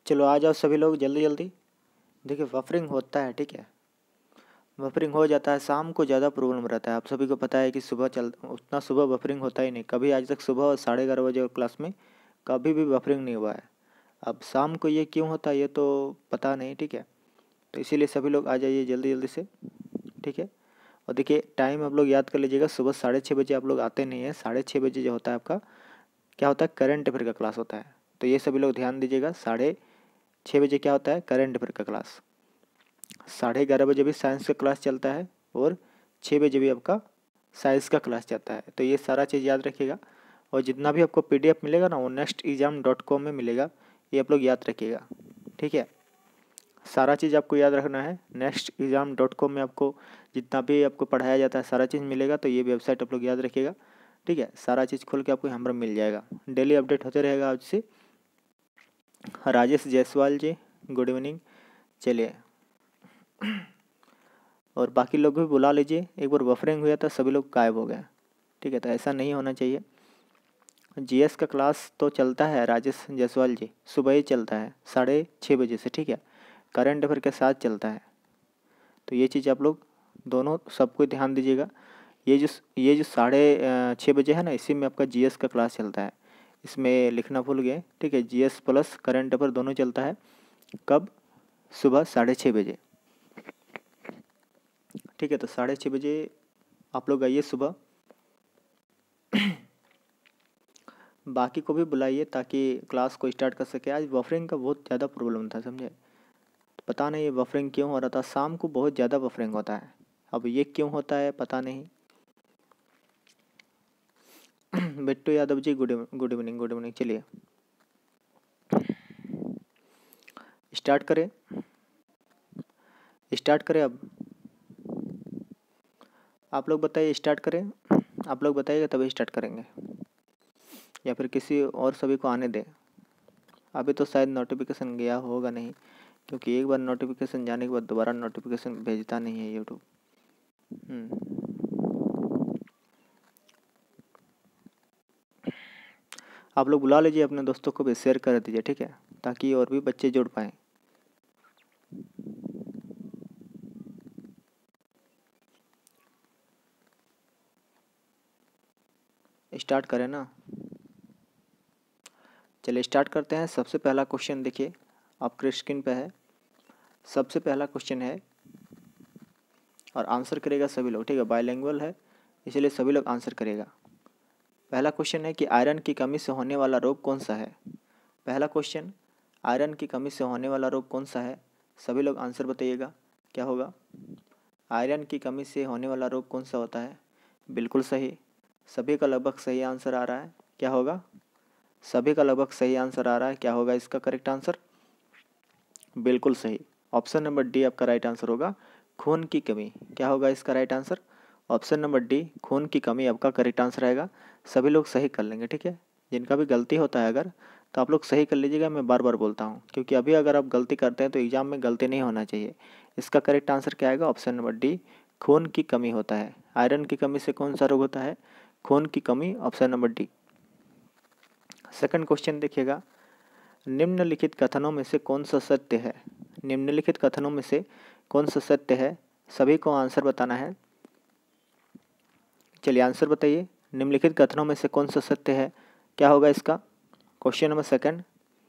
चलो आ जाओ सभी लोग जल्दी जल्दी। देखिए बफरिंग होता है, ठीक है, बफरिंग हो जाता है, शाम को ज़्यादा प्रॉब्लम रहता है। आप सभी को पता है कि सुबह उतना सुबह बफरिंग होता ही नहीं, कभी आज तक सुबह 11:30 बजे क्लास में कभी भी बफरिंग नहीं हुआ है। अब शाम को ये क्यों होता है ये तो पता नहीं, ठीक है। तो इसीलिए सभी लोग आ जाइए जल्दी जल्दी से, ठीक है। और देखिए टाइम आप लोग याद कर लीजिएगा, सुबह 6:30 बजे आप लोग आते नहीं हैं। 6:30 बजे जो होता है आपका क्या होता है, करंट अफेयर का क्लास होता है। तो ये सभी लोग ध्यान दीजिएगा, 6:30 बजे क्या होता है, करंट अफेयर का क्लास। 11:30 बजे भी साइंस का क्लास चलता है और 6 बजे भी आपका साइंस का क्लास चलता है। तो ये सारा चीज़ याद रखिएगा। और जितना भी आपको PDF मिलेगा ना वो nextexam.com में मिलेगा, ये आप लोग याद रखिएगा, ठीक है। सारा चीज़ आपको याद रखना है। nextexam.com में आपको जितना भी आपको पढ़ाया जाता है सारा चीज़ मिलेगा। तो ये वेबसाइट आप लोग याद रखिएगा, ठीक है। सारा चीज़ खोल के आपको यहाँ पर मिल जाएगा, डेली अपडेट होते रहेगा आपसे। Rajesh Jaiswal ji good evening. चलिए और बाकी लोग भी बुला लीजिए। एक बार बफरिंग हुआ था सभी लोग गायब हो गए, ठीक है। तो ऐसा नहीं होना चाहिए। GS का क्लास तो चलता है राजेश जायसवाल जी, सुबह ही चलता है 6:30 बजे से, ठीक है। करंट अफेयर के साथ चलता है। तो ये चीज़ आप लोग दोनों सबको ध्यान दीजिएगा। ये जो 6:30 बजे है ना, इसी में आपका GS का क्लास चलता है। इसमें लिखना भूल गए, ठीक है। GS प्लस करंट अफेयर दोनों चलता है। कब? सुबह 6:30 बजे, ठीक है। तो 6:30 बजे आप लोग आइए सुबह। बाकी को भी बुलाइए ताकि क्लास को स्टार्ट कर सके। आज बफरिंग का बहुत ज़्यादा प्रॉब्लम था, समझे। तो पता नहीं ये बफरिंग क्यों हो रहा था, शाम को बहुत ज़्यादा बफरिंग होता है। अब ये क्यों होता है पता नहीं। Bittu Yadav ji good evening good evening. चलिए स्टार्ट करें अब। आप लोग बताइए स्टार्ट करें, आप लोग बताइएगा तभी स्टार्ट करेंगे या फिर किसी और सभी को आने दें। अभी तो शायद नोटिफिकेशन गया होगा नहीं, क्योंकि एक बार नोटिफिकेशन जाने के बाद दोबारा नोटिफिकेशन भेजता नहीं है यूट्यूब। आप लोग बुला लीजिए अपने दोस्तों को भी, शेयर कर दीजिए, ठीक है, ताकि और भी बच्चे जुड़ पाएँ। स्टार्ट करें ना। चलिए स्टार्ट करते हैं। सबसे पहला क्वेश्चन देखिए आपके स्क्रीन पे है। सबसे पहला क्वेश्चन है और आंसर करेगा सभी लोग, ठीक है। बायलैंग्वेज है इसलिए सभी लोग आंसर करेगा। पहला क्वेश्चन है कि आयरन की कमी से होने वाला रोग कौन सा है। पहला क्वेश्चन, आयरन की कमी से होने वाला रोग कौन सा है। सभी लोग आंसर बताइएगा क्या होगा। आयरन की कमी से होने वाला रोग कौन सा होता है। बिल्कुल सही, सभी का लगभग सही आंसर आ रहा है। क्या होगा, सभी का लगभग सही आंसर आ रहा है। क्या होगा इसका करेक्ट आंसर। बिल्कुल सही, ऑप्शन नंबर डी आपका राइट आंसर होगा, खून की कमी। क्या होगा इसका right answer. Option number D खून की कमी आपका करेक्ट आंसर आएगा। सभी लोग सही कर लेंगे, ठीक है। जिनका भी गलती होता है अगर, तो आप लोग सही कर लीजिएगा। मैं बार बार बोलता हूँ क्योंकि अभी अगर आप गलती करते हैं तो एग्जाम में गलती नहीं होना चाहिए। इसका करेक्ट आंसर क्या आएगा, ऑप्शन नंबर डी खून की कमी होता है। आयरन की कमी से कौन सा रोग होता है, खून की कमी, option number D. Second question देखिएगा, निम्नलिखित कथनों में से कौन सा सत्य है। निम्नलिखित कथनों में से कौन सा सत्य है, सभी को आंसर बताना है। चलिए आंसर बताइए, निम्नलिखित कथनों में से कौन सा सत्य है। क्या होगा इसका। Question number second,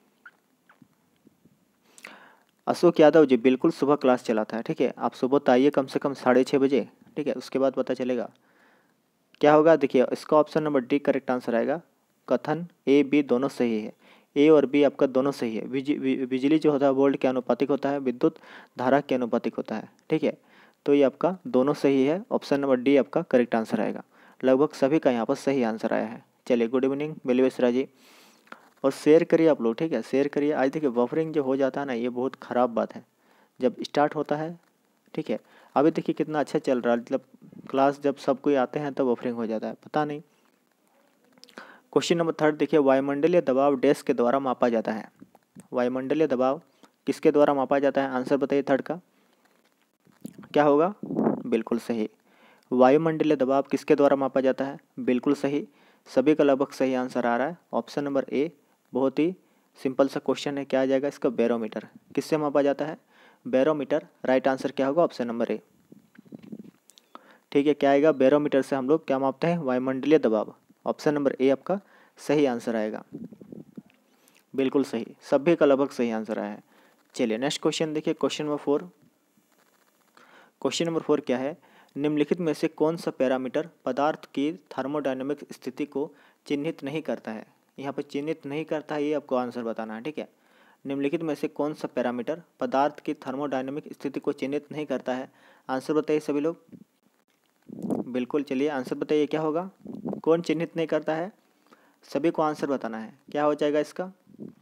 Ashok Yadav ji बिल्कुल सुबह क्लास चलाता है, ठीक है। आप सुबह तो आइए कम से कम 6:30 बजे, ठीक है, उसके बाद पता चलेगा क्या होगा। देखिए इसका option number D correct answer आएगा। कथन ए बी दोनों सही है, ए और बी आपका दोनों सही है। बिजली जो होता है वोल्ट के अनुपातिक होता है, विद्युत धारा के अनुपातिक होता है, ठीक है। तो ये आपका दोनों सही है। ऑप्शन नंबर डी आपका करेक्ट आंसर आएगा। लगभग सभी का यहाँ पर सही आंसर आया है। चलिए गुड इवनिंग बिलवेसरा जी, और शेयर करिए आप लोग, ठीक है, शेयर करिए। आज देखिए बफरिंग जो हो जाता है ना, ये बहुत ख़राब बात है जब स्टार्ट होता है, ठीक है। अभी देखिए कितना अच्छा चल रहा है, मतलब क्लास जब सब कोई आते हैं तब बफरिंग हो जाता है, पता नहीं। क्वेश्चन नंबर थर्ड देखिए, वायुमंडलीय दबाव डैश के द्वारा मापा जाता है। वायुमंडलीय दबाव किसके द्वारा मापा जाता है, आंसर बताइए थर्ड का। क्या होगा, बिल्कुल सही, वायुमंडलीय दबाव किसके द्वारा मापा जाता है। बिल्कुल सही, सभी का लगभग सही आंसर आ रहा है। ऑप्शन नंबर ए बहुत ही सिंपल सा क्वेश्चन है, क्या आ जाएगा इसका? बैरोमीटर। किससे मापा जाता है? बैरोमीटर। राइट आंसर क्या होगा? Option number A. ठीक है, क्या आएगा? बैरोमीटर से हम लोग क्या मापते हैं? वायुमंडलीय दबाव। ऑप्शन नंबर ए आपका सही आंसर आएगा। बिल्कुल सही, सभी का लगभग सही आंसर आया है। चलिए नेक्स्ट क्वेश्चन देखिए, क्वेश्चन नंबर 4। क्वेश्चन नंबर 4 क्या है? निम्नलिखित में से कौन सा पैरामीटर पदार्थ की थर्मोडायनेमिक स्थिति को चिन्हित नहीं करता है? यहाँ पर चिन्हित नहीं करता है, ये आपको आंसर बताना है। ठीक है, निम्नलिखित में से कौन सा पैरामीटर पदार्थ की थर्मोडायनेमिक स्थिति को चिन्हित नहीं करता है? आंसर बताइए सभी लोग। बिल्कुल, चलिए आंसर बताइए क्या होगा? कौन चिन्हित नहीं करता है? सभी को आंसर बताना है, क्या हो जाएगा इसका?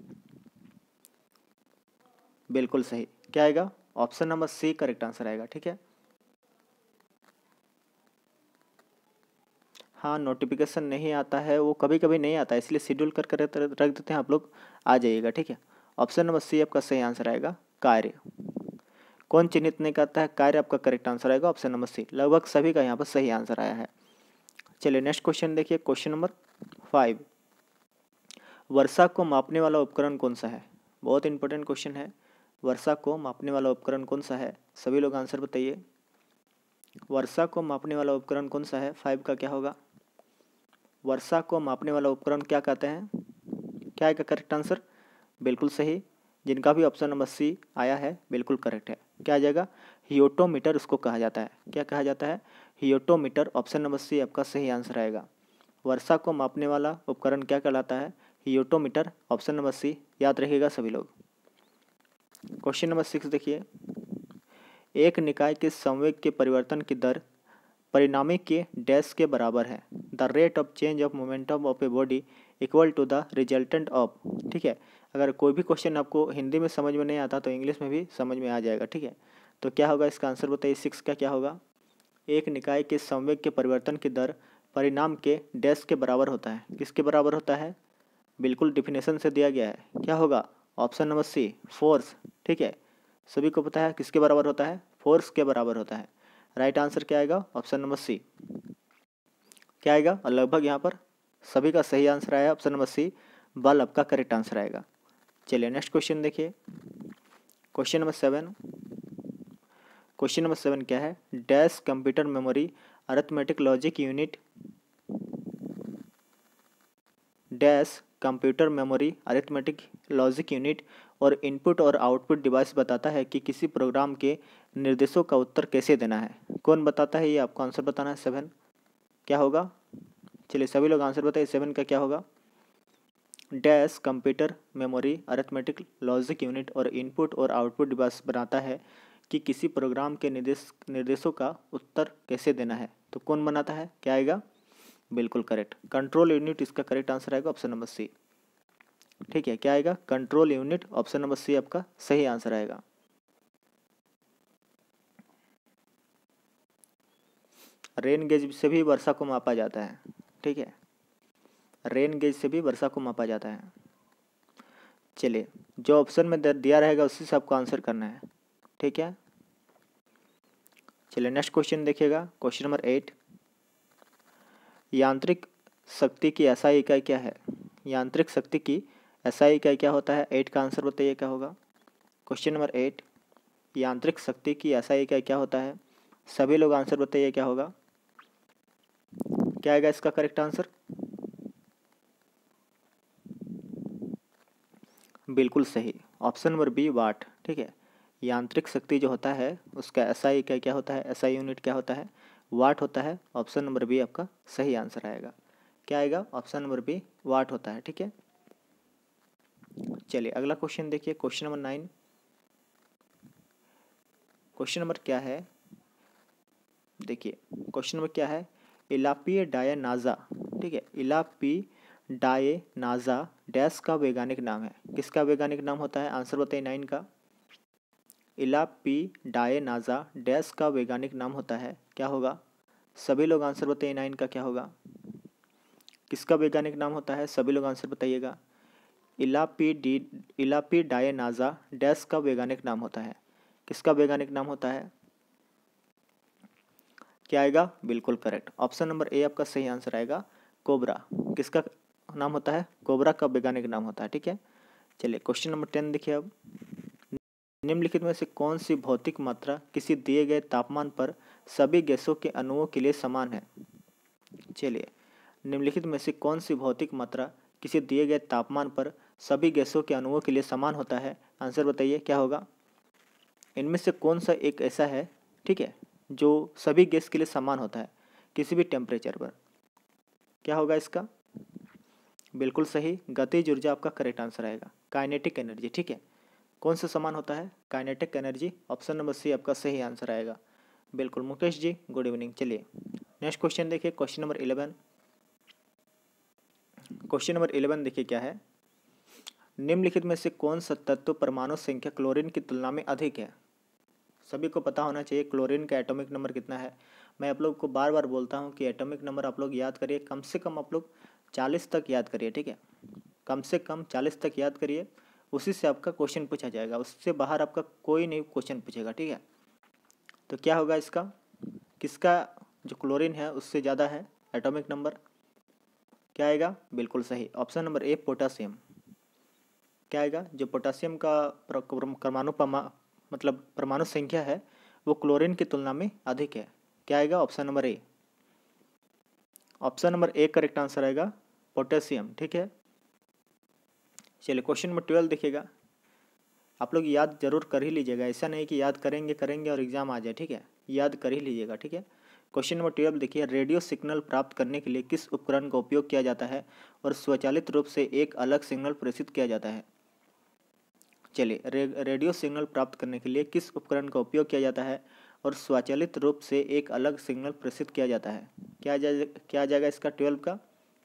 बिल्कुल सही, क्या आएगा? Option number C correct answer आएगा। ठीक है, हाँ नोटिफिकेशन नहीं आता है, वो कभी कभी नहीं आता है, इसलिए शेड्यूल करके रख देते हैं, आप लोग आ जाइएगा। ठीक है, ऑप्शन नंबर सी आपका सही आंसर आएगा, कार्य। कौन चिन्हित नहीं करता है? कार्य आपका करेक्ट आंसर आएगा, ऑप्शन नंबर सी। लगभग सभी का यहाँ पर सही आंसर आया है। चलिए नेक्स्ट क्वेश्चन देखिए, क्वेश्चन नंबर 5। वर्षा को मापने वाला उपकरण कौन सा है? बहुत इंपॉर्टेंट क्वेश्चन है। वर्षा को मापने वाला उपकरण कौन सा है? सभी लोग आंसर बताइए। वर्षा को मापने वाला उपकरण कौन सा है? 5 का क्या होगा? वर्षा को मापने वाला उपकरण क्या कहते हैं? क्या है का करेक्ट आंसर? बिल्कुल सही, जिनका भी ऑप्शन नंबर सी आया है बिल्कुल करेक्ट है। क्या आ जाएगा? हियोटोमीटर उसको कहा जाता है। क्या कहा जाता है? हियोटोमीटर। ऑप्शन नंबर सी आपका सही आंसर आएगा। वर्षा को मापने वाला उपकरण क्या कहलाता है? हियोटोमीटर। ऑप्शन नंबर सी याद रखिएगा सभी लोग। क्वेश्चन नंबर 6 देखिए, एक निकाय के संवेग के परिवर्तन की दर परिणामी के डैश के बराबर है। The rate of change of momentum of a body equal to the resultant of. ठीक है, अगर कोई भी क्वेश्चन आपको हिंदी में समझ में नहीं आता तो इंग्लिश में भी समझ में आ जाएगा। ठीक है, तो क्या होगा इसका आंसर बताइए? 6 का क्या होगा? एक निकाय के संवेग के परिवर्तन की दर परिणाम के डैश के बराबर होता है। किसके बराबर होता है? बिल्कुल डिफिनेशन से दिया गया है। क्या होगा? Option number C, force. ठीक है, सभी को पता है किसके बराबर होता है? फोर्स के बराबर होता है। राइट आंसर क्या आएगा? Option number C. क्या आएगा? और लगभग यहाँ पर सभी का सही आंसर आया, ऑप्शन नंबर सी, बल आपका करेक्ट आंसर आएगा। चलिए नेक्स्ट क्वेश्चन देखिए, क्वेश्चन नंबर 7। क्वेश्चन नंबर 7 क्या है? Dash computer memory arithmetic logic unit dash computer memory arithmetic logic unit और इनपुट और आउटपुट डिवाइस बताता है कि किसी प्रोग्राम के निर्देशों का उत्तर कैसे देना है। कौन बताता है? ये आपको आंसर बताना है। 7 क्या होगा? चलिए सभी लोग आंसर बताइए, 7 का क्या होगा? Dash computer memory arithmetic logic unit और इनपुट और आउटपुट डिवाइस बनाता है कि किसी प्रोग्राम के निर्देशों का उत्तर कैसे देना है। तो कौन बनाता है? क्या आएगा? बिल्कुल करेक्ट, कंट्रोल यूनिट इसका करेक्ट आंसर आएगा, ऑप्शन नंबर सी। ठीक है, क्या आएगा? Control unit. Option number C आपका सही आंसर आएगा। रेन गेज से भी वर्षा को मापा जाता है। ठीक है, रेन गेज से भी वर्षा को मापा जाता है। चलिए, जो ऑप्शन में दिया रहेगा उसी से आपको आंसर करना है। ठीक है, चलिए नेक्स्ट क्वेश्चन देखिएगा, क्वेश्चन नंबर 8। यांत्रिक शक्ति की एसआई इकाई क्या है? यांत्रिक शक्ति की एसआई इकाई क्या होता है? 8 का आंसर बताइए क्या होगा? क्वेश्चन नंबर 8, यांत्रिक शक्ति की एसआई इकाई क्या होता है? सभी लोग आंसर बताइए क्या होगा? क्या आएगा इसका करेक्ट आंसर? बिल्कुल सही, ऑप्शन नंबर बी, वाट। ठीक है, यांत्रिक शक्ति जो होता है उसका एसआई इकाई क्या होता है? एसआई यूनिट क्या होता है? वाट होता है। ऑप्शन नंबर बी आपका सही आंसर आएगा। क्या आएगा? ऑप्शन नंबर बी, वाट होता है। ठीक है, चलिए अगला क्वेश्चन देखिए, क्वेश्चन नंबर 9। क्वेश्चन नंबर क्या है? देखिए क्वेश्चन नंबर क्या है? इलापी डायनाजा। ठीक है, इलापी डायनाजा डैश का वैज्ञानिक नाम है। किसका वैज्ञानिक नाम होता है? आंसर बताइए 9 का। इलापी डायनाजा डैश का वैज्ञानिक नाम होता है। क्या होगा? सभी लोग आंसर बताइए 9 का क्या होगा? किसका वैज्ञानिक नाम होता है? सभी लोग आंसर बताइएगा। इलापी डायनाजा डैश का वैज्ञानिक नाम होता है। किसका वैज्ञानिक नाम होता है? क्या आएगा? बिल्कुल करेक्ट, ऑप्शन नंबर ए आपका सही आंसर आएगा, कोबरा। किसका नाम होता है? कोबरा का वैज्ञानिक नाम होता है। ठीक है, चलिए क्वेश्चन नंबर 10 देखिए अब। निम्नलिखित में से कौन सी भौतिक मात्रा किसी दिए गए तापमान पर सभी गैसों के अणुओं के लिए समान है। चलिए, निम्नलिखित में से कौन सी भौतिक मात्रा किसी दिए गए तापमान पर सभी गैसों के अणुओं के लिए समान होता है। आंसर बताइए क्या होगा। इनमें से कौन सा एक ऐसा है, ठीक है, जो सभी गैस के लिए समान होता है किसी भी टेम्परेचर पर। क्या होगा इसका। बिल्कुल सही, गतिज ऊर्जा आपका करेक्ट आंसर आएगा। काइनेटिक एनर्जी, ठीक है, कौन सा समान होता है, kinetic energy. Option number C आपका सही आंसर आएगा। बिल्कुल मुकेश जी, गुड इवनिंग। चलिए नेक्स्ट क्वेश्चन देखिए, क्वेश्चन नंबर 11। क्वेश्चन नंबर 11 देखिए क्या है। निम्नलिखित में से कौन सा तत्व परमाणु संख्या क्लोरीन की तुलना में अधिक है। सभी को पता होना चाहिए क्लोरीन का एटॉमिक नंबर कितना है। मैं आप लोग को बार बार बोलता हूँ कि एटॉमिक नंबर आप लोग याद करिए, कम से कम आप लोग 40 तक याद करिए, ठीक है, कम से कम 40 तक याद करिए। उसी से आपका क्वेश्चन पूछा जाएगा, उससे बाहर आपका कोई नहीं क्वेश्चन पूछेगा, ठीक है। तो क्या होगा इसका, किसका जो क्लोरीन है उससे ज़्यादा है एटॉमिक नंबर। क्या आएगा, बिल्कुल सही, ऑप्शन नंबर ए पोटासियम। क्या आएगा, जो पोटासियम का परमाणु संख्या है वो क्लोरीन की तुलना में अधिक है। क्या आएगा, option number A. Option number A correct answer आएगा, पोटेशियम, ठीक है। चलिए क्वेश्चन नंबर 12 देखिएगा। आप लोग याद जरूर कर ही लीजिएगा, ऐसा नहीं कि याद करेंगे और एग्जाम आ जाए, ठीक है, याद कर ही लीजिएगा, ठीक है। क्वेश्चन नंबर 12 देखिए, रेडियो सिग्नल प्राप्त करने के लिए किस उपकरण का उपयोग किया जाता है और स्वचालित रूप से एक अलग सिग्नल प्रेषित किया जाता है। चलिए, रेडियो सिग्नल प्राप्त करने के लिए किस उपकरण का उपयोग किया जाता है और स्वचालित रूप से एक अलग सिग्नल प्रेषित किया जाता है। क्या आ जाएगा इसका 12 का।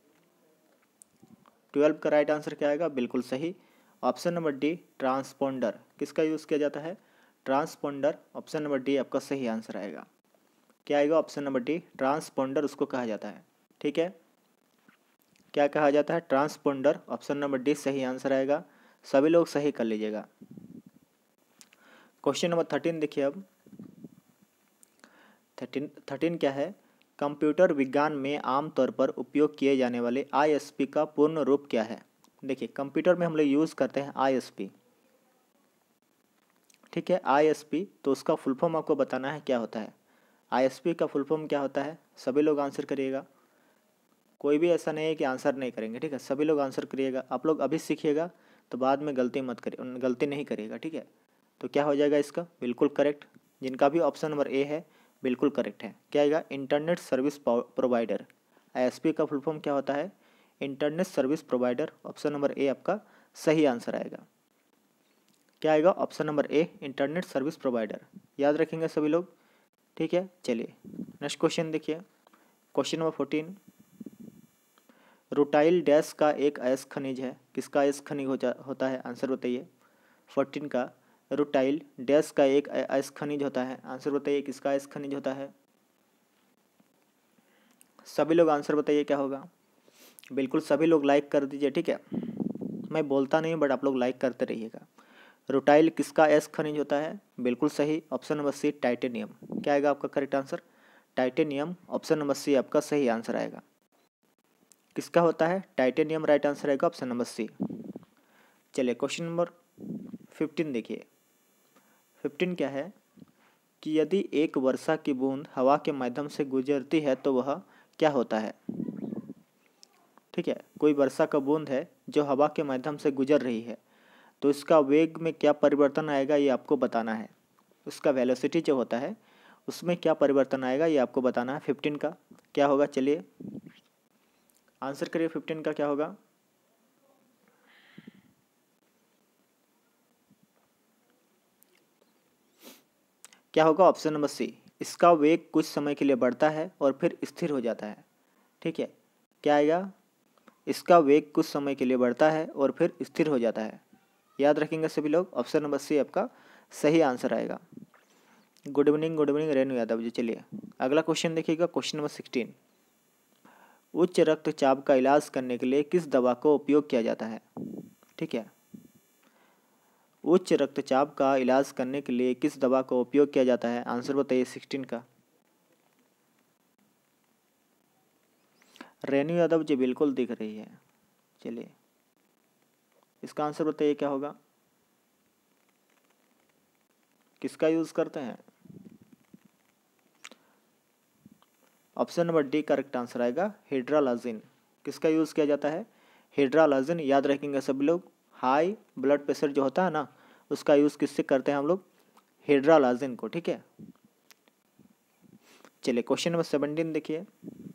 12 का राइट आंसर क्या आएगा, बिल्कुल सही, ऑप्शन नंबर डी ट्रांसपोंडर। किसका यूज़ किया जाता है, ट्रांसपोंडर। ऑप्शन नंबर डी आपका सही आंसर आएगा। क्या आएगा, ऑप्शन नंबर डी ट्रांसपोंडर उसको कहा जाता है, ठीक है। क्या कहा जाता है, ट्रांसपोंडर। ऑप्शन नंबर डी सही आंसर आएगा। सभी लोग सही कर लीजिएगा। क्वेश्चन नंबर 13 देखिए अब। 13 क्या है, कंप्यूटर विज्ञान में आमतौर पर उपयोग किए जाने वाले आईएसपी का पूर्ण रूप क्या है। देखिए, कंप्यूटर में हम लोग यूज़ करते हैं आईएसपी, ठीक है, आईएसपी। तो उसका फुल फॉर्म आपको बताना है क्या होता है। आईएसपी का फुल फॉर्म क्या होता है, सभी लोग आंसर करिएगा। कोई भी ऐसा नहीं है कि आंसर नहीं करेंगे, ठीक है, सभी लोग आंसर करिएगा। आप लोग अभी सीखिएगा तो बाद में गलती नहीं करिएगा, ठीक है। तो क्या हो जाएगा इसका, बिल्कुल करेक्ट। जिनका भी ऑप्शन नंबर ए है बिल्कुल करेक्ट है। क्या आएगा, इंटरनेट सर्विस प्रोवाइडर। आईएसपी का फुल फॉर्म क्या होता है, internet service provider. Option number A आपका सही आंसर आएगा। क्या आएगा, option number A internet service provider. याद रखेंगे सभी लोग, ठीक है। चलिए नेक्स्ट क्वेश्चन देखिए, क्वेश्चन नंबर 14। रूटाइल डैश का एक अयस्क खनिज है, किसका अयस्क खनिज होता है, आंसर बताइए। 14 का रूटाइल डैश का एक अयस्क खनिज होता है, आंसर बताइए किसका अयस्क खनिज होता है। सभी लोग आंसर बताइए क्या होगा। बिल्कुल सभी लोग लाइक कर दीजिए, ठीक है, मैं बोलता नहीं बट आप लोग लाइक करते रहिएगा। रूटाइल किसका अयस्क खनिज होता है, बिल्कुल सही, ऑप्शन नंबर सी टाइटेनियम। क्या आएगा आपका correct answer, titanium. Option number C आपका सही आंसर आएगा। किसका होता है, टाइटेनियम, राइट आंसर आएगा ऑप्शन नंबर सी। चलिए क्वेश्चन नंबर 15 देखिए। 15 क्या है कि यदि एक वर्षा की बूंद हवा के माध्यम से गुजरती है तो वह क्या होता है। ठीक है, कोई वर्षा का बूंद है जो हवा के माध्यम से गुजर रही है, तो इसका वेग में क्या परिवर्तन आएगा ये आपको बताना है। उसका वेलोसिटी जो होता है उसमें क्या परिवर्तन आएगा ये आपको बताना है। 15 का क्या होगा, चलिए आंसर करिए। 15 का क्या होगा, क्या होगा, ऑप्शन नंबर सी। इसका वेग कुछ समय के लिए बढ़ता है और फिर स्थिर हो जाता है। ठीक है, क्या आएगा, इसका वेग कुछ समय के लिए बढ़ता है और फिर स्थिर हो जाता है। याद रखेंगे सभी लोग, ऑप्शन नंबर सी आपका सही आंसर आएगा। Good evening Renu Yadav ji. चलिए अगला क्वेश्चन देखिएगा, क्वेश्चन नंबर 16। उच्च रक्तचाप का इलाज करने के लिए किस दवा का उपयोग किया जाता है। ठीक है, उच्च रक्तचाप का इलाज करने के लिए किस दवा का उपयोग किया जाता है, आंसर बताइए 16 का। रेणु यादव जी बिल्कुल दिख रही है। चलिए इसका आंसर बताइए क्या होगा, किसका यूज करते हैं। Option number D correct answer आएगा, हिड्रालाजिन। किसका यूज किया जाता है, हिड्रालाजिन। याद रखेंगे सभी लोग, हाई ब्लड प्रेशर जो होता है ना, उसका यूज किससे करते हैं हम लोग, हिड्रालाजिन को। ठीक है, चलिए क्वेश्चन नंबर 17 देखिए।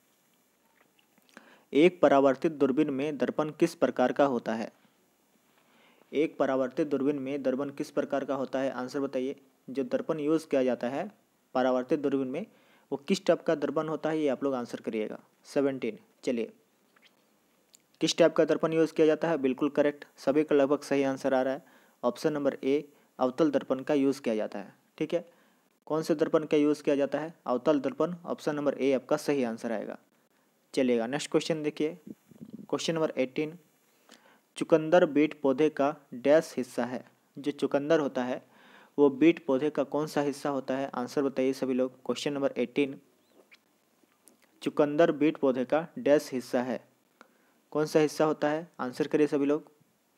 एक परावर्तित दूरबीन में दर्पण किस प्रकार का होता है। एक परावर्तित दूरबीन में दर्पण किस प्रकार का होता है, आंसर बताइए। जो दर्पण यूज किया जाता है परावर्तित दूरबीन में, वो किस टाइप का दर्पण होता है, ये आप लोग आंसर करिएगा। 17, चलिए किस टाइप का दर्पण यूज किया जाता है, बिल्कुल करेक्ट, सभी का लगभग सही आंसर आ रहा है। ऑप्शन नंबर ए अवतल दर्पण का यूज किया जाता है। ठीक है, कौन से दर्पण का यूज किया जाता है, अवतल दर्पण। ऑप्शन नंबर ए आपका सही आंसर आएगा। चलिएगा नेक्स्ट क्वेश्चन देखिए, क्वेश्चन नंबर 18। चुकंदर बीट पौधे का डैश हिस्सा है। जो चुकंदर होता है वो बीट पौधे का कौन सा हिस्सा होता है, आंसर बताइए सभी लोग। क्वेश्चन नंबर 18, चुकंदर बीट पौधे का डैश हिस्सा है, कौन सा हिस्सा होता है, आंसर करिए सभी लोग।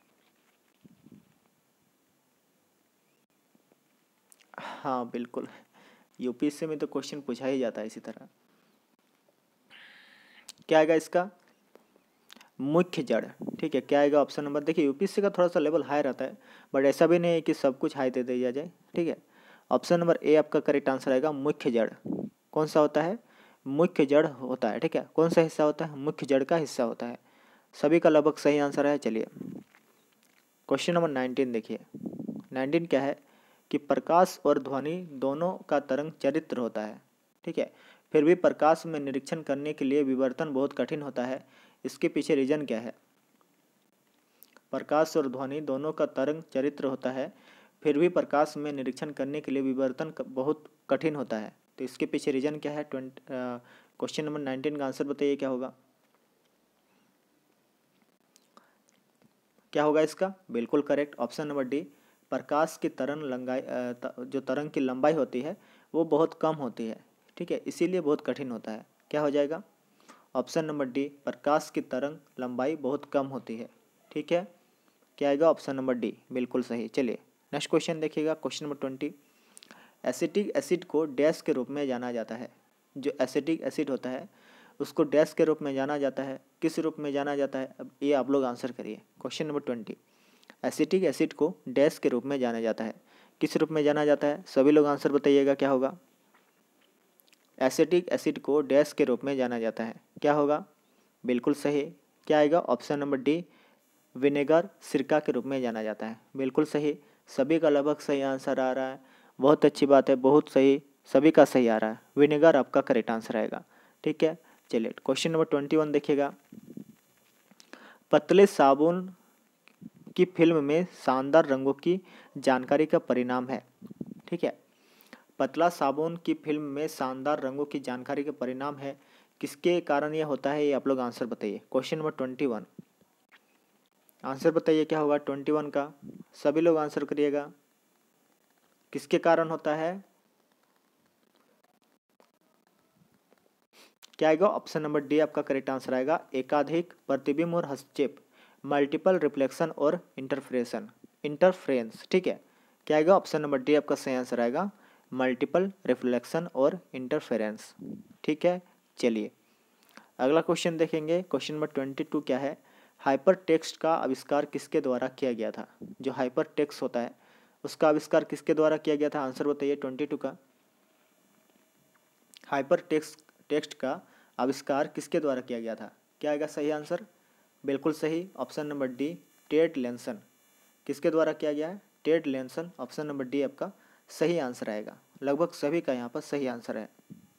हाँ बिल्कुल, यूपीएससी में तो क्वेश्चन पूछा ही जाता है इसी तरह। क्या आएगा इसका, मुख्य जड़। ठीक है, क्या आएगा ऑप्शन नंबर, देखिए यूपीएससी का थोड़ा सा लेवल हाई रहता है, बट ऐसा भी नहीं है कि सब कुछ हाई दे दिया जाए। ठीक है, ऑप्शन नंबर ए आपका करेक्ट आंसर आएगा, मुख्य जड़। कौन सा होता है, मुख्य जड़ होता है। ठीक है, कौन सा हिस्सा होता है, मुख्य जड़ का हिस्सा होता है। सभी का लगभग सही आंसर है। चलिए क्वेश्चन नंबर 19 देखिए। 19 क्या है कि प्रकाश और ध्वनि दोनों का तरंग चरित्र होता है। ठीक है, फिर भी प्रकाश में निरीक्षण करने के लिए विवर्तन बहुत कठिन होता है, इसके पीछे रीजन क्या है। प्रकाश और ध्वनि दोनों का तरंग चरित्र होता है, फिर भी प्रकाश में निरीक्षण करने के लिए विवर्तन बहुत कठिन होता है, तो इसके पीछे रीजन क्या है। क्वेश्चन नंबर 19 का आंसर बताइए क्या होगा, क्या होगा इसका, बिल्कुल करेक्ट, ऑप्शन नंबर डी। प्रकाश की तरंग लंबाई जो तरंग की लंबाई होती है वो बहुत कम होती है। ठीक है, इसीलिए बहुत कठिन होता है। क्या हो जाएगा, ऑप्शन नंबर डी, प्रकाश की तरंग लंबाई बहुत कम होती है। ठीक है, क्या आएगा, ऑप्शन नंबर डी, बिल्कुल सही। चलिए नेक्स्ट क्वेश्चन देखिएगा, क्वेश्चन नंबर 20। एसिटिक एसिड को डैश के रूप में जाना जाता है। जो एसिटिक एसिड होता है उसको डैश के रूप में जाना जाता है, किस रूप में जाना जाता है, अब ये आप लोग आंसर करिए। क्वेश्चन नंबर 20, एसिटिक एसिड को डैश के रूप में जाना जाता है, किस रूप में जाना जाता है, सभी लोग आंसर बताइएगा क्या होगा। एसिटिक एसिड को डैश के रूप में जाना जाता है, क्या होगा, बिल्कुल सही। क्या आएगा, ऑप्शन नंबर डी, विनेगर, सिरका के रूप में जाना जाता है, बिल्कुल सही। सभी का लगभग सही आंसर आ रहा है, बहुत अच्छी बात है, बहुत सही, सभी का सही आ रहा है। विनेगर आपका करेक्ट आंसर आएगा। ठीक है, चलिए क्वेश्चन नंबर 21 देखिएगा। पतले साबुन की फिल्म में शानदार रंगों की जानकारी का परिणाम है। ठीक है, पतला साबुन की फिल्म में शानदार रंगों की जानकारी का परिणाम है, किसके कारण यह होता है, ये आप लोग आंसर बताइए। क्वेश्चन नंबर 21, आंसर बताइए क्या होगा 21 का, सभी लोग आंसर करिएगा, किसके कारण होता है। क्या आएगा, ऑप्शन नंबर डी आपका करेक्ट आंसर आएगा, एकाधिक प्रतिबिंब और हस्तक्षेप, मल्टीपल रिफ्लेक्शन और इंटरफ्रेंस। ठीक है, क्या आएगा, ऑप्शन नंबर डी आपका सही आंसर आएगा, मल्टीपल रिफ्लेक्शन और इंटरफेरेंस। ठीक है, चलिए अगला क्वेश्चन देखेंगे, क्वेश्चन नंबर 22 क्या है, हाइपर टेक्स्ट का आविष्कार किसके द्वारा किया गया था। जो हाइपर टेक्स्ट होता है उसका आविष्कार किसके द्वारा किया गया था, आंसर बताइए 22 का। हाइपर टेक्स्ट का आविष्कार किसके द्वारा किया गया था, क्या आएगा सही आंसर, बिल्कुल सही, option number D, Ted Nelson. किसके द्वारा किया गया है, Ted Nelson, option number D आपका सही आंसर आएगा। लगभग सभी का यहाँ पर सही आंसर है।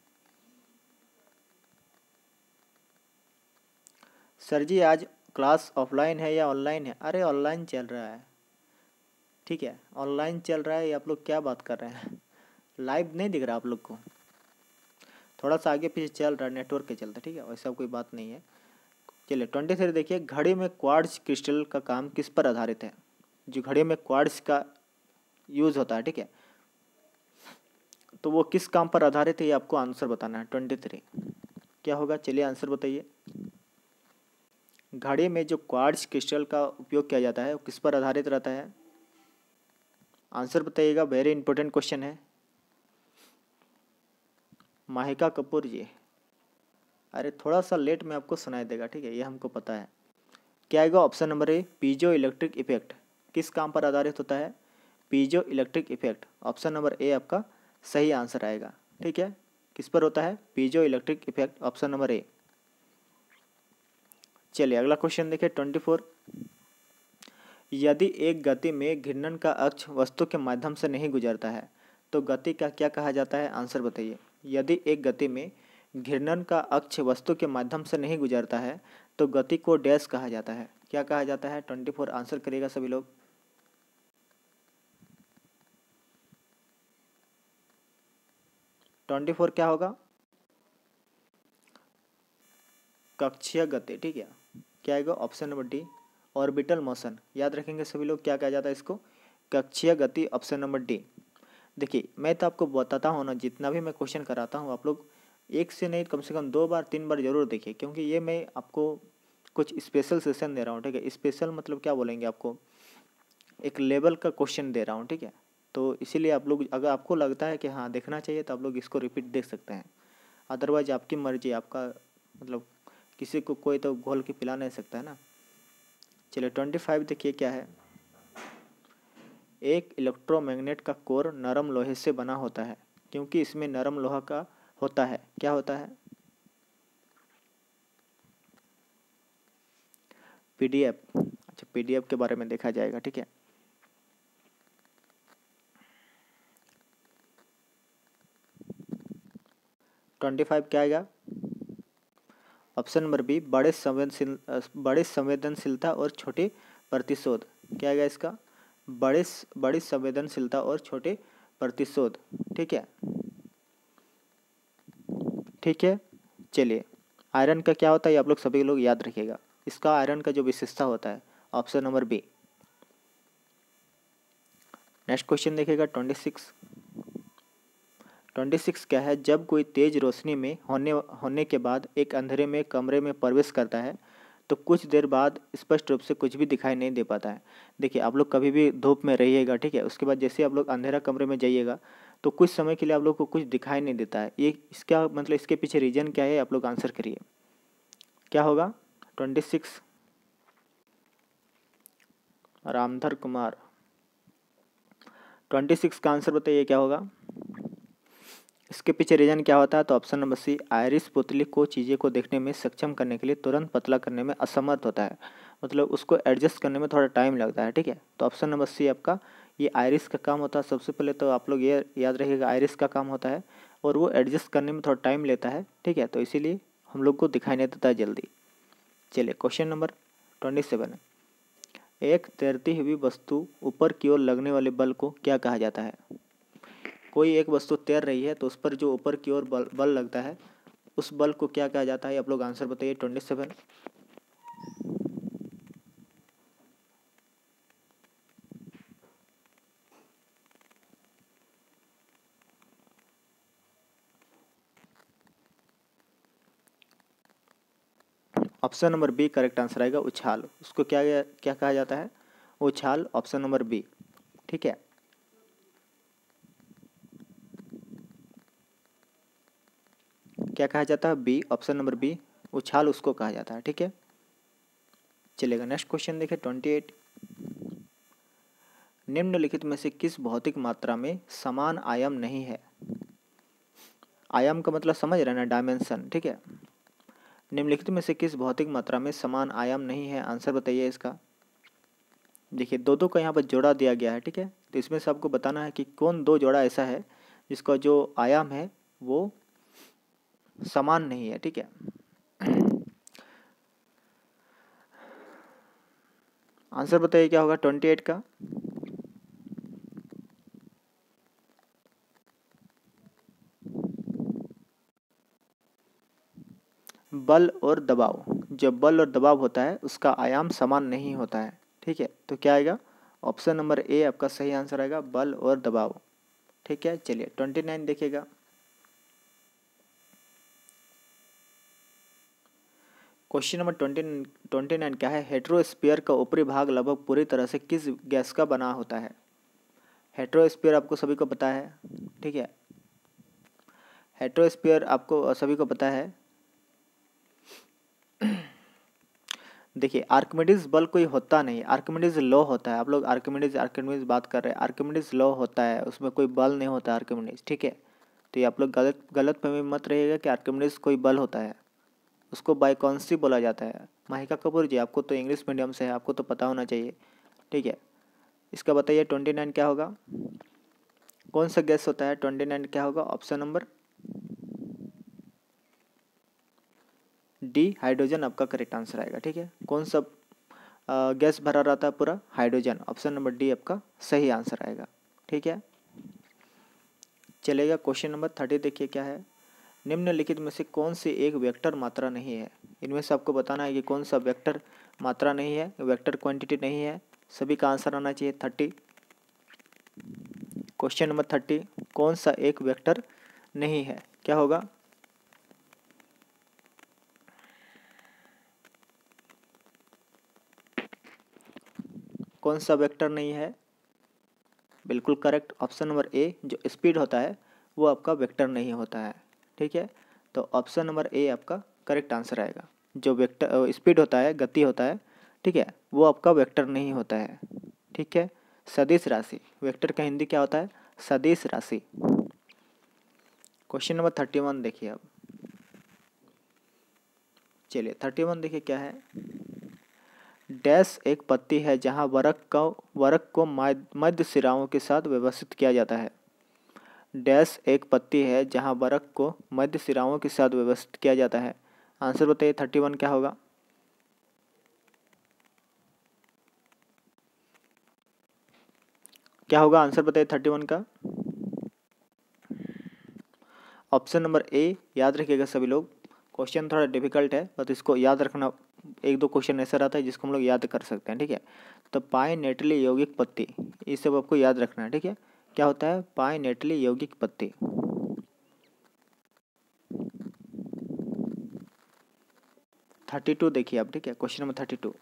सर जी आज क्लास ऑफलाइन है या ऑनलाइन है, अरे ऑनलाइन चल रहा है। ठीक है, ऑनलाइन चल रहा है, ये आप लोग क्या बात कर रहे हैं, लाइव नहीं दिख रहा आप लोग को, थोड़ा सा आगे पीछे चल रहा है नेटवर्क के चलते। ठीक है, वैसा कोई बात नहीं है। चलिए 23 देखिए, घड़ी में क्वार्ट्ज क्रिस्टल का काम किस पर आधारित है। जो घड़ी में क्वार्ट्ज का यूज़ होता है, ठीक है, तो वो किस काम पर आधारित है, ये आपको आंसर बताना है। 23 क्या होगा, चलिए आंसर बताइए। घड़ी में जो क्वार्ट्ज क्रिस्टल का उपयोग किया जाता है वो किस पर आधारित रहता है? आंसर बताइएगा, वेरी इंपॉर्टेंट क्वेश्चन है। माहिका कपूर जी, अरे थोड़ा सा लेट में आपको सुनाई देगा, ठीक है, ये हमको पता है। क्या आएगा? Option number A, piezo electric effect. किस काम पर आधारित होता है? Piezo electric effect. Option number A आपका सही आंसर आएगा, ठीक है। किस पर होता है? Piezo electric effect, option number A. चलिए अगला क्वेश्चन देखिए 24। यदि एक गति में घूर्णन का अक्ष वस्तु के माध्यम से नहीं गुजरता है तो गति का क्या कहा जाता है? आंसर बताइए। यदि एक गति में घूर्णन का अक्ष वस्तु के माध्यम से नहीं गुजरता है तो गति को डैश कहा जाता है। क्या कहा जाता है? 24 आंसर करिएगा सभी लोग। 24 क्या होगा? कक्षीय गति, ठीक है। क्या आएगा? Option number D, orbital motion. याद रखेंगे सभी लोग, क्या कहा जाता है इसको? कक्षीय गति, ऑप्शन नंबर डी। देखिए मैं तो आपको बताता हूँ ना, जितना भी मैं क्वेश्चन कराता हूँ आप लोग एक से नहीं कम से कम 2 बार 3 बार जरूर देखिए, क्योंकि ये मैं आपको कुछ स्पेशल सेशन दे रहा हूँ, ठीक है। स्पेशल मतलब क्या बोलेंगे, आपको एक लेवल का क्वेश्चन दे रहा हूँ, ठीक है। तो इसीलिए आप लोग, अगर आपको लगता है कि हाँ देखना चाहिए तो आप लोग इसको रिपीट देख सकते हैं। अदरवाइज आपकी मर्जी, आपका मतलब किसी को कोई तो घोल के पिला नहीं सकता है ना। चलिए 25 देखिए क्या है। एक इलेक्ट्रोमैग्नेट का कोर नरम लोहे से बना होता है क्योंकि इसमें नरम लोहा का होता है। क्या होता है? पीडीएफ। अच्छा, पीडीएफ के बारे में देखा जाएगा, ठीक है। ट्वेंटी फाइव क्या आएगा? ऑप्शन नंबर बी, बड़े संवेदनशीलता और छोटे प्रतिशोध। क्या आएगा इसका? बड़ी संवेदनशीलता और छोटे प्रतिशोध, ठीक है। ठीक है, चलिए आयरन का क्या होता है ये आप लोग सभी लोग याद रखिएगा। इसका आयरन का जो विशेषता होता है, option number B. Next question देखिएगा 26। 26 क्या है? जब कोई तेज रोशनी में होने के बाद एक अंधेरे में कमरे में प्रवेश करता है तो कुछ देर बाद स्पष्ट रूप से कुछ भी दिखाई नहीं दे पाता है। देखिए आप लोग कभी भी धूप में रहिएगा, ठीक है, उसके बाद जैसे आप लोग अंधेरा कमरे में जाइएगा तो कुछ समय के लिए आप लोग को कुछ दिखाई नहीं देता है। ये इसका मतलब इसके पीछे रीजन क्या है, आप लोग आंसर करिए। क्या होगा? 26 रामधर कुमार। 26 का आंसर बताइए क्या होगा? इसके पीछे रीजन क्या होता है? तो ऑप्शन नंबर सी, आयरिस पुतली को चीज़ें को देखने में सक्षम करने के लिए तुरंत पतला करने में असमर्थ होता है, मतलब उसको एडजस्ट करने में थोड़ा टाइम लगता है, ठीक है। तो ऑप्शन नंबर सी आपका ये आयरिस का काम होता है। सबसे पहले तो आप लोग ये याद रखिएगा, आयरिस का काम होता है और वो एडजस्ट करने में थोड़ा टाइम लेता है, ठीक है। तो इसीलिए हम लोग को दिखाई नहीं देता है जल्दी। चलिए क्वेश्चन नंबर 27। एक तैरती हुई वस्तु ऊपर की ओर लगने वाले बल को क्या कहा जाता है? कोई एक वस्तु तैर रही है तो उस पर जो ऊपर की ओर बल लगता है उस बल को क्या कहा जाता है? आप लोग आंसर बताइए 27। Option number B correct answer आएगा, उछाल। उसको क्या क्या कहा जाता है? उछाल, ऑप्शन नंबर बी, ठीक है। क्या कहा जाता है? बी, ऑप्शन नंबर बी, उछाल उसको कहा जाता है, ठीक है। चलेगा नेक्स्ट क्वेश्चन देखिए 28। निम्नलिखित में से किस भौतिक मात्रा में समान आयाम नहीं है? आयाम का मतलब समझ रहे हैं ना, डायमेंशन, ठीक है। निम्नलिखित में से किस भौतिक मात्रा में समान आयाम नहीं है? आंसर बताइए इसका। देखिए दो दो का यहाँ पर जोड़ा दिया गया है, ठीक है। तो इसमें से आपको बताना है कि कौन दो जोड़ा ऐसा है जिसका जो आयाम है वो समान नहीं है, ठीक है। आंसर बताइए क्या होगा 28 का? बल और दबाव। जब बल और दबाव होता है उसका आयाम समान नहीं होता है, ठीक है। तो क्या आएगा? ऑप्शन नंबर ए आपका सही आंसर आएगा, बल और दबाव, ठीक है। चलिए 29 देखिएगा। क्वेश्चन नंबर 29 क्या है? हेट्रोस्फीयर का ऊपरी भाग लगभग पूरी तरह से किस गैस का बना होता है? हेट्रोस्फीयर आपको सभी को पता है, ठीक है। हेट्रोस्फीयर आपको सभी को पता है। देखिए, आर्किमिडीज बल कोई होता नहीं, आर्किमिडीज लॉ होता है। आप लोग आर्किमिडीज बात कर रहे हैं, आर्किमिडीज लॉ होता है, उसमें कोई बल नहीं होता आर्किमिडीज, ठीक है। तो ये आप लोग गलत फहमी मत रहिएगा कि आर्किमिडीज कोई बल होता है, उसको बाइकॉन्सी बोला जाता है। माहिका कपूर जी, आपको तो इंग्लिश मीडियम से है, आपको तो पता होना चाहिए, ठीक है। इसका बताइए 29 क्या होगा, कौन सा गैस होता है? 29 क्या होगा? ऑप्शन नंबर डी, हाइड्रोजन आपका करेक्ट आंसर आएगा, ठीक है। कौन सा गैस भरा रहता है पूरा? हाइड्रोजन। ऑप्शन नंबर डी आपका सही आंसर आएगा, ठीक है। चलेगा क्वेश्चन नंबर 30 देखिए क्या है? निम्नलिखित में से कौन सी एक वेक्टर मात्रा नहीं है? इनमें से आपको बताना है कि कौन सा वेक्टर मात्रा नहीं है, वेक्टर क्वांटिटी नहीं है। सभी का आंसर आना चाहिए 30। क्वेश्चन नंबर 30, कौन सा एक वेक्टर नहीं है? क्या होगा? कौन सा वेक्टर नहीं है? बिल्कुल करेक्ट, ऑप्शन नंबर ए, जो स्पीड होता है वो आपका वेक्टर नहीं होता है, ठीक है। तो ऑप्शन नंबर ए आपका करेक्ट आंसर आएगा। जो वेक्टर स्पीड होता है, गति होता है, ठीक है, वो आपका वेक्टर नहीं होता है, ठीक है। सदिश राशि, वेक्टर का हिंदी क्या होता है? सदिश राशि। क्वेश्चन नंबर 31 देखिए अब। चलिए 31 देखिए क्या है? डैश एक पत्ती है जहां वरक को मध्य सिराओं के साथ व्यवस्थित किया जाता है। डैश एक पत्ती है जहां वरक को मध्य सिराओं के साथ व्यवस्थित किया जाता है। आंसर बताइए 31 क्या होगा? क्या होगा आंसर बताइए 31 का? ऑप्शन नंबर ए, याद रखिएगा सभी लोग। क्वेश्चन थोड़ा डिफिकल्ट है, बट इसको याद रखना। एक दो क्वेश्चन ऐसा रहता है जिसको हम लोग याद कर सकते हैं, ठीक है। तो पाइनेटली यौगिक पत्ती, ये सब आपको याद रखना है, ठीक है। क्या होता है? पाइनेटली यौगिक पत्ती। 32 देखिए आप, ठीक है। क्वेश्चन नंबर 32,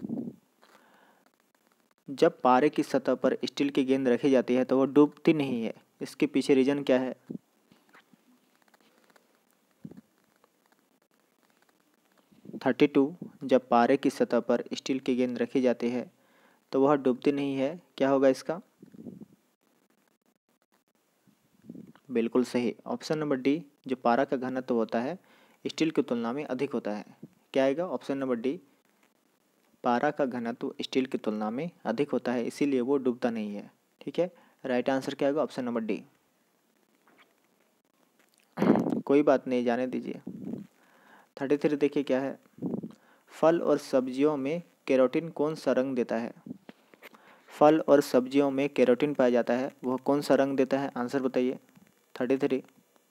जब पारे की सतह पर स्टील की गेंद रखी जाती है तो वो डूबती नहीं है, इसके पीछे रीजन क्या है? 32, जब पारे की सतह पर स्टील की गेंद रखी जाती है तो वह डूबती नहीं है, क्या होगा इसका? बिल्कुल सही, ऑप्शन नंबर डी, जो पारा का घनत्व होता है स्टील की तुलना में अधिक होता है। क्या आएगा? ऑप्शन नंबर डी, पारा का घनत्व स्टील की तुलना में अधिक होता है, इसीलिए वो डूबता नहीं है, ठीक है। राइट आंसर क्या होगा? Option number D. कोई बात नहीं, जाने दीजिए। 33 देखिए क्या है? फल और सब्जियों में केरोटीन कौन सा रंग देता है? फल और सब्जियों में केरोटीन पाया जाता है, वह कौन सा रंग देता है? आंसर बताइए 33।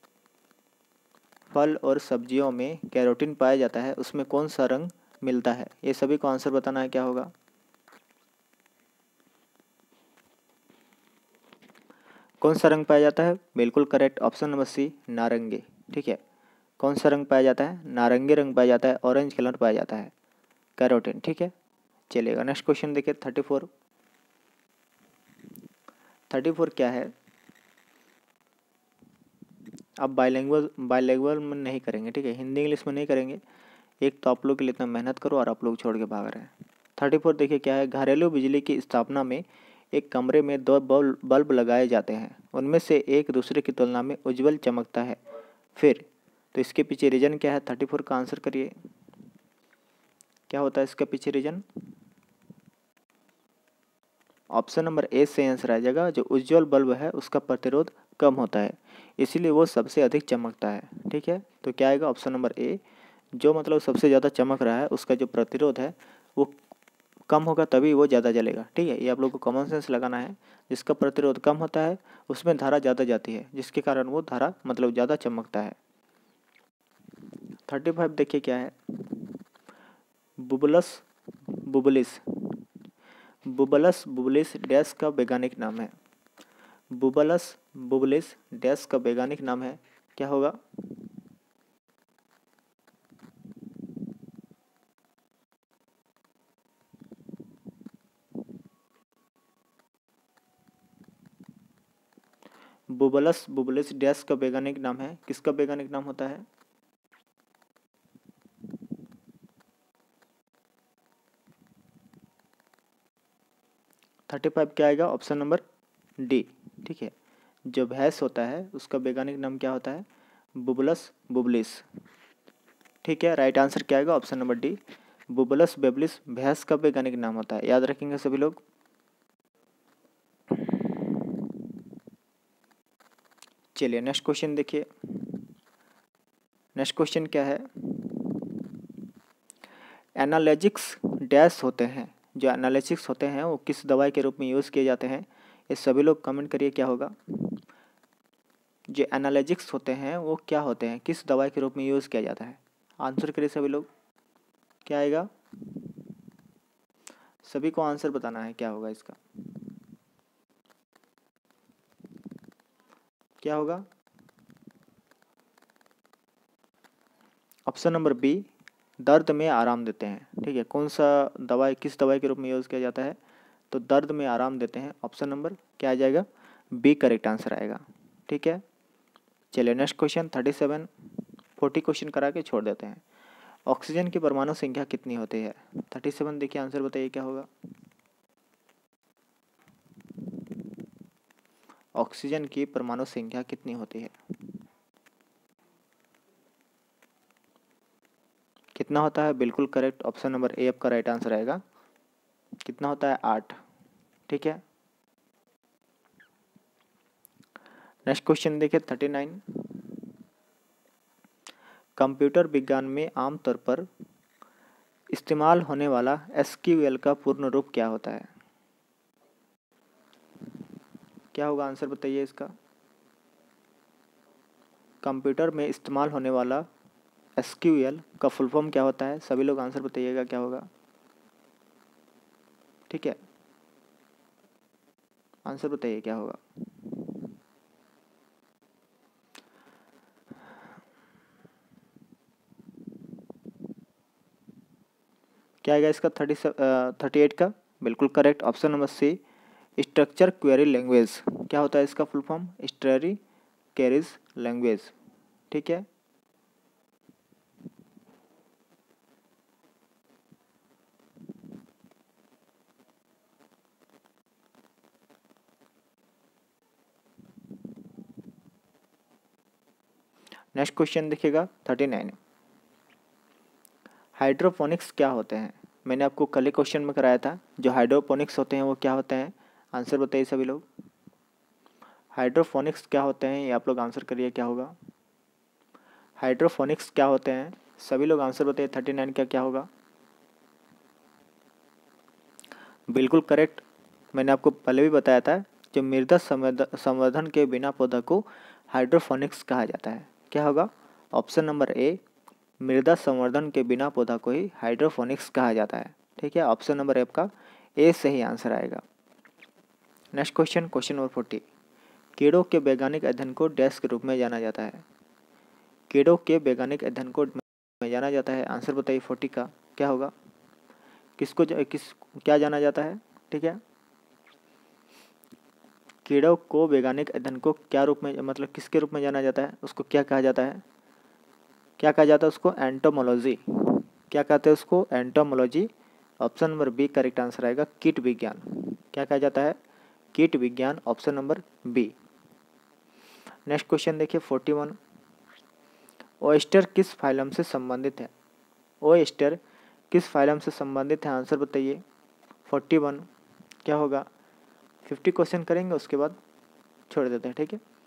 फल और सब्जियों में केरोटीन पाया जाता है, उसमें कौन सा रंग मिलता है? ये सभी को आंसर बताना है, क्या होगा? कौन सा रंग पाया जाता है? बिल्कुल करेक्ट, ऑप्शन नंबर सी, नारंगी, ठीक है। कौन सा रंग पाया जाता है? नारंगी रंग पाया जाता है, ऑरेंज कलर पाया जाता है, कैरोटीन, ठीक है। चलिएगा नेक्स्ट क्वेश्चन देखिए 34। 34 क्या है? आप बाइलैंग्वेज में नहीं करेंगे, ठीक है, हिंदी इंग्लिश में नहीं करेंगे। एक तो आप लोग के लिए इतना मेहनत करो और आप लोग छोड़ के भाग रहे हैं। 34 देखिए क्या है? घरेलू बिजली की स्थापना में एक कमरे में दो बल्ब लगाए जाते हैं, उनमें से एक दूसरे की तुलना में उज्जवल चमकता है, फिर तो इसके पीछे रीजन क्या है? 34 का आंसर करिए, क्या होता है इसके पीछे रीजन? ऑप्शन नंबर ए से आंसर आ जाएगा, जो उज्जवल बल्ब है उसका प्रतिरोध कम होता है, इसीलिए वो सबसे अधिक चमकता है, ठीक है। तो क्या आएगा? ऑप्शन नंबर ए, जो मतलब सबसे ज़्यादा चमक रहा है उसका जो प्रतिरोध है वो कम होगा, तभी वो ज़्यादा जलेगा, ठीक है। ये आप लोग को कॉमन सेंस लगाना है। जिसका प्रतिरोध कम होता है उसमें धारा ज़्यादा जाती है, जिसके कारण वो धारा मतलब ज़्यादा चमकता है। 35 देखिए क्या है? बुबलस बुबलिस बुबलस बुबलिस डैश का वैज्ञानिक नाम है। बुबलस बुबलिस डैश का वैज्ञानिक नाम है, क्या होगा? बुबलस बुबलिस डैश का वैज्ञानिक नाम है, किसका वैज्ञानिक नाम होता है? 35 क्या आएगा? Option number D. ठीक है, जो भैंस होता है उसका वैज्ञानिक नाम क्या होता है? बुबलस बुबलिस। ठीक है, राइट आंसर क्या आएगा? ऑप्शन नंबर डी, बुबलस बेबलिस भैंस का वैज्ञानिक नाम होता है। याद रखेंगे सभी लोग। चलिए नेक्स्ट क्वेश्चन देखिए। नेक्स्ट क्वेश्चन क्या है? एनालिटिक्स डैश होते हैं, जो एनालिटिक्स होते हैं वो किस दवाई के रूप में यूज़ किए जाते हैं? ये सभी लोग कमेंट करिए क्या होगा। जो एनालिटिक्स होते हैं वो क्या होते हैं, किस दवाई के रूप में यूज़ किया जाता है? आंसर करिए सभी लोग, क्या आएगा? सभी को आंसर बताना है, क्या होगा इसका? क्या होगा? ऑप्शन नंबर बी, दर्द में आराम देते हैं। ठीक है, कौन सा दवाई किस दवाई के रूप में यूज़ किया जाता है? तो दर्द में आराम देते हैं। ऑप्शन नंबर क्या आ जाएगा? बी करेक्ट आंसर आएगा। ठीक है, चलिए नेक्स्ट क्वेश्चन 37। 40 क्वेश्चन करा के छोड़ देते हैं। ऑक्सीजन की परमाणु संख्या कितनी होती है? 37 देखिए, आंसर बताइए क्या होगा। ऑक्सीजन की परमाणु संख्या कितनी होती है? कितना होता है? बिल्कुल करेक्ट, ऑप्शन नंबर ए आपका राइट आंसर आएगा। कितना होता है? 8। ठीक है, नेक्स्ट क्वेश्चन देखिए 39। कंप्यूटर विज्ञान में आमतौर पर इस्तेमाल होने वाला एसक्यूएल का पूर्ण रूप क्या होता है? क्या होगा? आंसर बताइए इसका। कंप्यूटर में इस्तेमाल होने वाला एसक्यूएल का फुल फॉर्म क्या होता है? सभी लोग आंसर बताइएगा क्या होगा। ठीक है, आंसर बताइए क्या होगा। क्या आएगा इसका? 38 का बिल्कुल correct, option number C, structure query language. क्या होता है इसका full form? Structure queries language. ठीक है, नेक्स्ट क्वेश्चन देखिएगा 39। हाइड्रोपोनिक्स क्या होते हैं? मैंने आपको कल ही क्वेश्चन में कराया था, जो हाइड्रोपोनिक्स होते हैं वो क्या होते हैं? आंसर बताइए सभी लोग। हाइड्रोपोनिक्स क्या होते हैं, ये आप लोग आंसर करिए क्या होगा। हाइड्रोपोनिक्स क्या होते हैं? सभी लोग आंसर बताइए। 39 का क्या होगा? बिल्कुल करेक्ट, मैंने आपको पहले भी बताया था, जो मृदा संवर्धन के बिना पौधा को हाइड्रोपोनिक्स कहा जाता है। क्या होगा? ऑप्शन नंबर ए, मृदा संवर्धन के बिना पौधा को ही हाइड्रोपोनिक्स कहा जाता है। ठीक है, ऑप्शन नंबर ए का ए सही आंसर आएगा। Next question, question number 40। कीड़ों के वैज्ञानिक अध्ययन को डैश के रूप में जाना जाता है? कीड़ों के वैज्ञानिक अध्ययन को में जाना जाता है। आंसर बताइए 40 का क्या होगा। क्या जाना जाता है? ठीक है, कीड़ों को वैज्ञानिक अध्ययन को क्या रूप में, मतलब किसके रूप में जाना जाता है? उसको क्या कहा जाता है? क्या कहा जाता है उसको? एंटोमोलॉजी। क्या कहते हैं उसको? Entomology. Option number B correct answer आएगा, कीट विज्ञान। क्या कहा जाता है? कीट विज्ञान, option number B. Next question देखिए 41। ओयस्टर किस फाइलम से संबंधित है? ओयस्टर किस फाइलम से संबंधित है? आंसर बताइए। 41 क्या होगा? 50 क्वेश्चन करेंगे, उसके बाद छोड़ देते हैं। ठीक है,